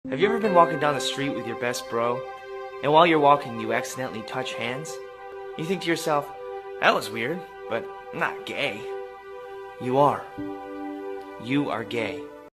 Have you ever been walking down the street with your best bro, and while you're walking you accidentally touch hands? You think to yourself, that was weird, but I'm not gay. You are. You are gay.